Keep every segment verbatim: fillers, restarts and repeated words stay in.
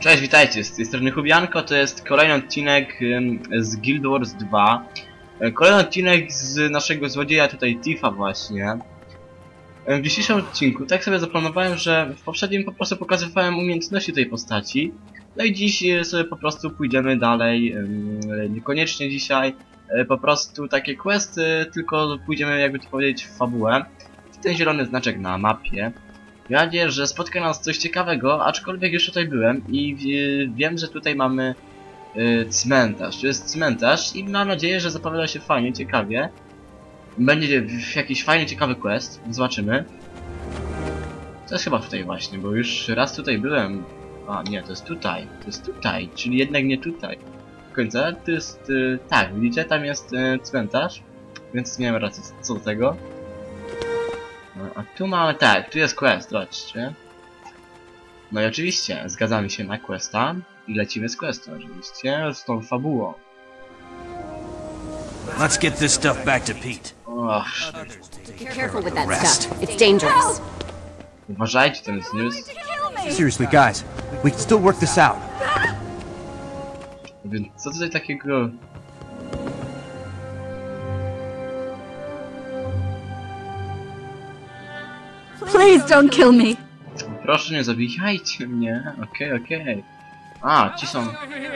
Cześć, witajcie, z tej strony Hubianko, to jest kolejny odcinek z Guild Wars dwa. Kolejny odcinek z naszego złodzieja tutaj Tifa właśnie. W dzisiejszym odcinku tak sobie zaplanowałem, że w poprzednim po prostu pokazywałem umiejętności tej postaci. No i dziś sobie po prostu pójdziemy dalej, niekoniecznie dzisiaj, po prostu takie questy, tylko pójdziemy jakby to powiedzieć w fabułę. W ten zielony znaczek na mapie. Mam nadzieję, że spotka nas coś ciekawego, aczkolwiek już tutaj byłem i wie, wiem, że tutaj mamy y, cmentarz. To jest cmentarz i mam nadzieję, że zapowiada się fajnie, ciekawie. Będzie jakiś fajny, ciekawy quest. Zobaczymy. To jest chyba tutaj właśnie, bo już raz tutaj byłem. A nie, to jest tutaj. To jest tutaj, czyli jednak nie tutaj. W końcu to jest... Y, tak, widzicie, tam jest y, cmentarz. Więc nie wiem racji co do tego. A tu mamy, tak, tu jest quest, zobaczcie. No i oczywiście, zgadzamy się na questa i lecimy z questem, oczywiście, z tą fabułą. Let's get this stuff back to Pete. Och, Be careful with that stuff. It's dangerous. uważajcie, ten jest news. Seriously, guys, we can still work this out. Więc co tutaj takiego... Please don't kill me. Proszę, nie zabijajcie mnie. Okej, okay, okej. Okay. A, ci są...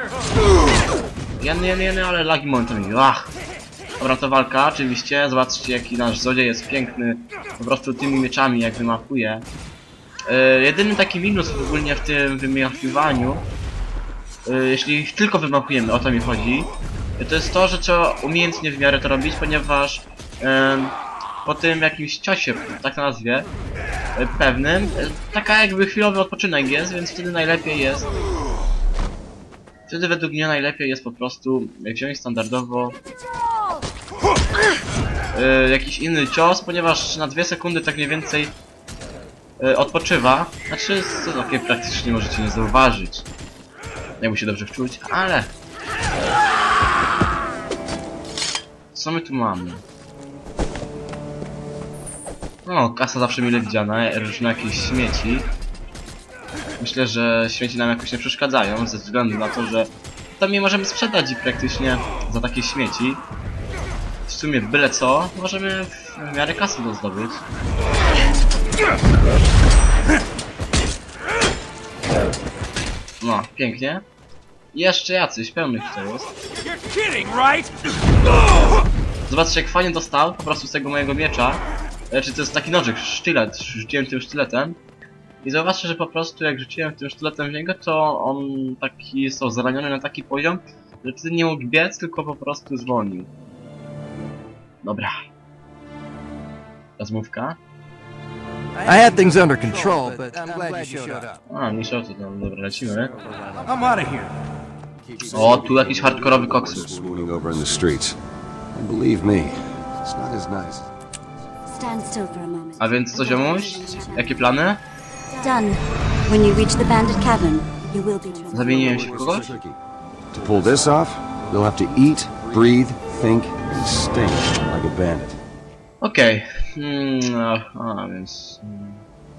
Jeny, jeny, jeny, ale lagi momentami. Ach. Dobra, to walka, oczywiście. Zobaczcie, jaki nasz złodziej jest piękny. Po prostu tymi mieczami, jak wymachuje. Yy, jedyny taki minus ogólnie w tym wymachywaniu, yy, jeśli tylko wymachujemy, o to mi chodzi, yy, to jest to, że trzeba umiejętnie w miarę to robić, ponieważ... Yy, po tym jakimś ciosie, tak to nazwie, pewnym, taka jakby chwilowy odpoczynek jest, więc wtedy najlepiej jest, wtedy według mnie najlepiej jest po prostu wziąć standardowo y, jakiś inny cios, ponieważ na dwie sekundy tak mniej więcej y, odpoczywa, znaczy co takie praktycznie możecie nie zauważyć, jakby się dobrze wczuć, ale co my tu mamy? No, kasa zawsze mile widziana, różne jakieś śmieci. Myślę, że śmieci nam jakoś nie przeszkadzają, ze względu na to, że tam nie możemy sprzedać i praktycznie za takie śmieci. W sumie byle co, możemy w miarę kasy to zdobyć. No, pięknie. I jeszcze jacyś, pełnych tutaj jest. Zobaczcie, jak fajnie dostał po prostu z tego mojego miecza. Czy to jest taki nożyk, sztylet, rzuciłem tym sztyletem. I zauważcie, że po prostu jak rzuciłem tym sztyletem w niego, to on taki został zraniony na taki poziom, że wtedy nie mógł biec, tylko po prostu zwolnił. Dobra. Rozmówka. I had things under control, but I'm glad you showed up. A, nie to tam, dobra, lecimy. I'm out of here. O, tu jakiś hardkorowy koksu. Swooning over in the streets. And believe me, it's not as nice. Stand still for a moment. A więc co, ziomuś? Jakie plany? Done. When you reach the bandit cabin, you will be. Zamieniłem się w kogoś? To pull this off, you'll have to eat, breathe, think, and stink like a bandit. Okej. Okay. Hmm, a więc... Hmm.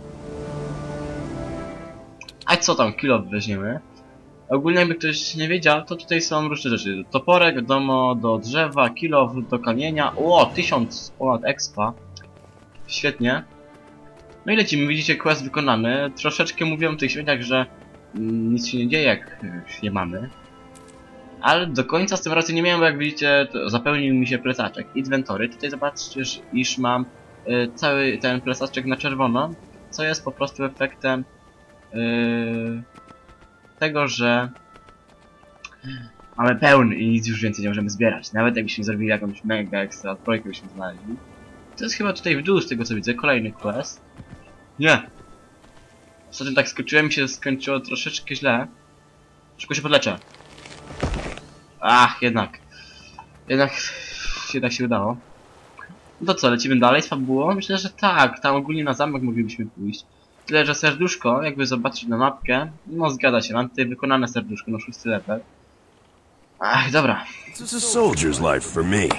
A co tam, kilo weźmiemy? Ogólnie jakby ktoś nie wiedział, to tutaj są różne rzeczy. Toporek, wiadomo, do drzewa, kilo do kamienia. O, tysiąc ponad expa. Świetnie. No i lecimy, widzicie, quest wykonany. Troszeczkę mówiłem o tych śmieciach, że mm, nic się nie dzieje, jak nie mamy. Ale do końca z tym racji nie miałem, bo jak widzicie, to zapełnił mi się plecaczek. Inwentory. Tutaj zobaczcie, iż mam y, cały ten plecaczek na czerwono, co jest po prostu efektem y, tego, że mamy pełny i nic już więcej nie możemy zbierać. Nawet jakbyśmy zrobili jakąś mega ekstra projekt, byśmy znaleźli. To jest chyba tutaj w dół, z tego co widzę, kolejny quest. Nie! Ostatnio tak skoczyłem i się skończyło troszeczkę źle. Szybko się podleczę. Ach, jednak. Jednak... Jednak się udało. No to co, lecimy dalej z fabułą? Myślę, że tak, tam ogólnie na zamek moglibyśmy pójść. Tyle, że serduszko, jakby zobaczyć na mapkę, no zgadza się, mam tutaj wykonane serduszko, no szósty level. Ach, dobra. This is a soldier's life for me.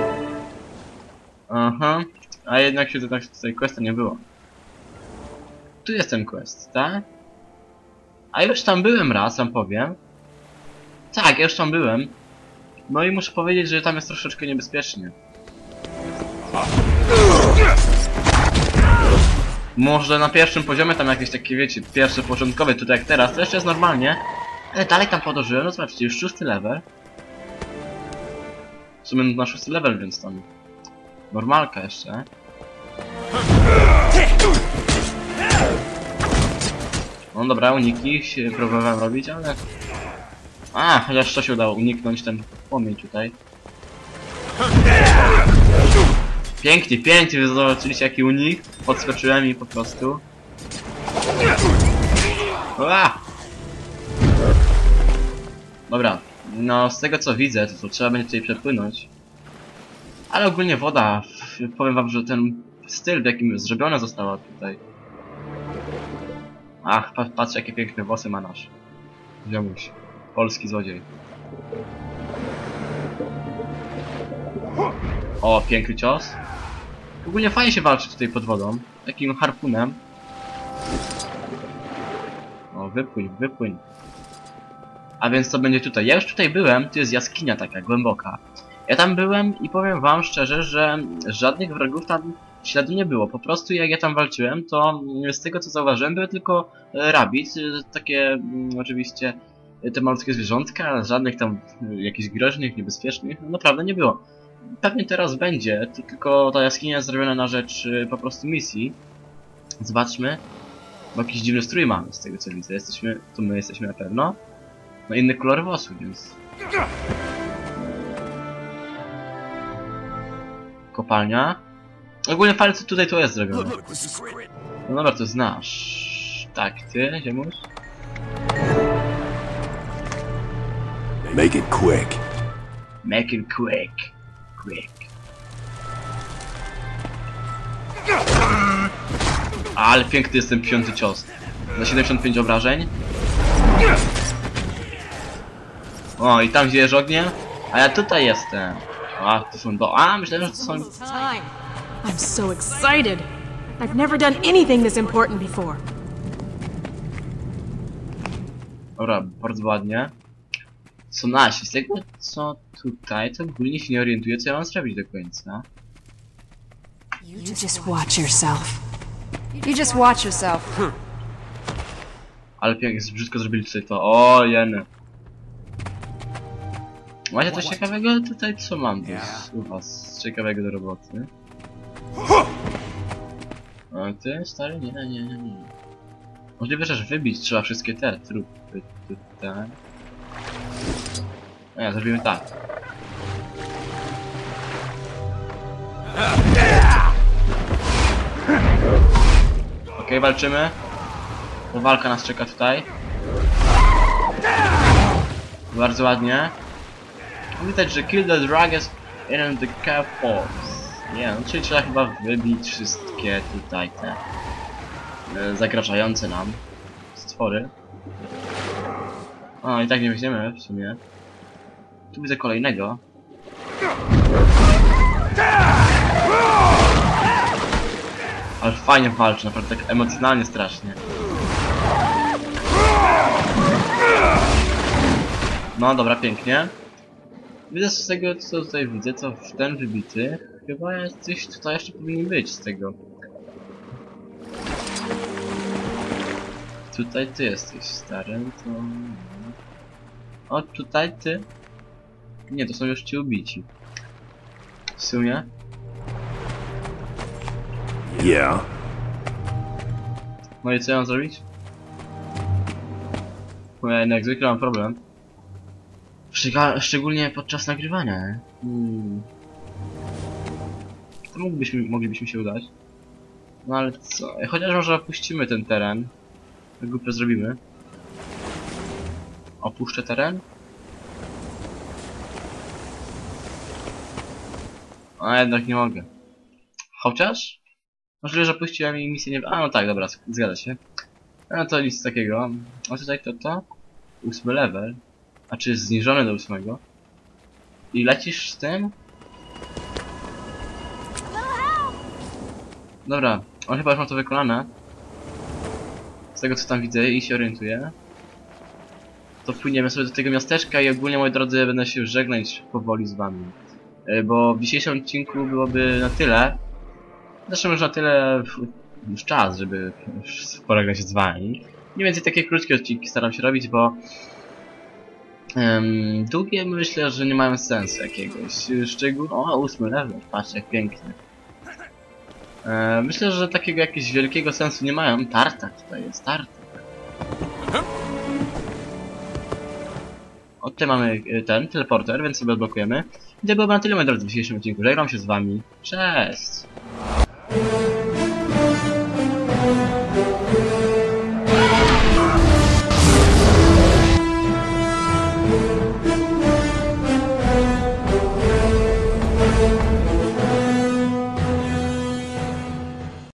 Aha, a jednak się to tak tutaj questa nie było. Tu jest ten quest, tak? A już tam byłem raz, wam powiem. Tak, ja już tam byłem. No i muszę powiedzieć, że tam jest troszeczkę niebezpiecznie. Może na pierwszym poziomie tam jakieś takie, wiecie, pierwsze początkowe, tutaj jak teraz, to jeszcze jest normalnie. Ale dalej tam podążyłem, no zobaczcie, już szósty level. W sumie na szósty level, więc tam normalka jeszcze. No dobra, uniki się próbowałem robić, ale... A, chociaż to się udało uniknąć ten płomień tutaj. Pięknie, pięknie, wy zobaczyliście jaki unik. Podskoczyłem i po prostu... Ua! Dobra, no z tego co widzę, to, to trzeba będzie tutaj przepłynąć. Ale ogólnie woda, powiem wam, że ten styl, w jakim zrobiona została tutaj. Ach, pa patrz jakie piękne włosy ma nasz ziomuś. Polski złodziej. O, piękny cios. Ogólnie fajnie się walczy tutaj pod wodą. Takim harpunem. O, wypłyń, wypłyń. A więc co będzie tutaj? Ja już tutaj byłem, tu jest jaskinia taka, głęboka. Ja tam byłem i powiem wam szczerze, że żadnych wrogów tam śladu nie było. Po prostu jak ja tam walczyłem, to z tego co zauważyłem, były tylko rabbit, takie mm, oczywiście te malutkie zwierzątka, ale żadnych tam jakichś groźnych, niebezpiecznych, no naprawdę nie było. Pewnie teraz będzie, to tylko ta jaskinia jest zrobiona na rzecz po prostu misji. Zobaczmy, bo jakiś dziwny strój mamy z tego co widzę. Jesteśmy, to my jesteśmy na pewno. No inny kolor włosów, więc... Kopalnia. Ogólnie fajnie co tutaj to jest zrobione. No dobra, to znasz. Tak, ty, ziemuś? Make it quick. Make it quick. Quick. Ale piękny jest ten piąty cios. Za siedemdziesiąt pięć obrażeń. O, i tam gdzie ogniem, a ja tutaj jestem. A, to są do... A, myślałem, że to są... I'm so excited. I've never done anything this important before. Dobra, bardzo ładnie. Co nasi, z tego co tutaj, to ogólnie się nie orientuję, co ja mam zrobić do końca. You just watch yourself. You just watch yourself. Ale pięknie, brzydko zrobili tutaj to. O, jeny. Macie coś ciekawego? Tutaj co mam u was ciekawego do roboty? A ty, stary? Nie, nie, nie, nie. Możliwe, że wybić trzeba wszystkie te trupy tutaj. Nie, zrobimy tak. Okej, okay, walczymy. To walka nas czeka tutaj. Bardzo ładnie. Widać, że kill the dragons in the cave force. Nie, no czyli trzeba chyba wybić wszystkie tutaj te e, zagrażające nam stwory. O, i tak nie weźmiemy w sumie. Tu widzę kolejnego. Ale fajnie walczy, naprawdę tak emocjonalnie strasznie. No dobra, pięknie. Widzę z tego co tutaj widzę, co w ten wybity. Chyba coś tutaj jeszcze powinien być z tego. Tutaj ty jesteś starym, to... O, tutaj ty? Nie, to są już ci ubici. W sumie? Yeah. No i co ja mam zrobić? Bo ja jak zwykle mam problem. Szczega szczególnie podczas nagrywania, nie? Hmm. To mógłbyśmy, moglibyśmy się udać. No ale co? Chociaż może opuścimy ten teren. Tak głupio zrobimy. Opuszczę teren? A jednak nie mogę. Chociaż? Możliwe, że opuściłem i misję nie... A no tak, dobra, zgadza się. No to nic takiego. A tutaj kto to? Ósmy level. A czy jest zniżony do ósmego? I lecisz z tym? Dobra, on chyba już ma to wykonane. Z tego co tam widzę i się orientuję. to płyniemy sobie do tego miasteczka i ogólnie, moi drodzy, będę się już żegnać powoli z wami. Yy, bo w dzisiejszym odcinku byłoby na tyle. Zresztą już na tyle już czas, żeby polegać z wami. Mniej więcej takie krótkie odcinki staram się robić, bo um, długie myślę, że nie mają sensu jakiegoś. Szczególnie... O, ósmy level, patrz jak pięknie. E, myślę, że takiego jakiegoś wielkiego sensu nie mają. Tartak tutaj jest, tartak. O, tutaj mamy ten teleporter, więc sobie odblokujemy. I to byłoby na tyle, moi drodzy, w dzisiejszym odcinku. Żegnam się z wami. Cześć!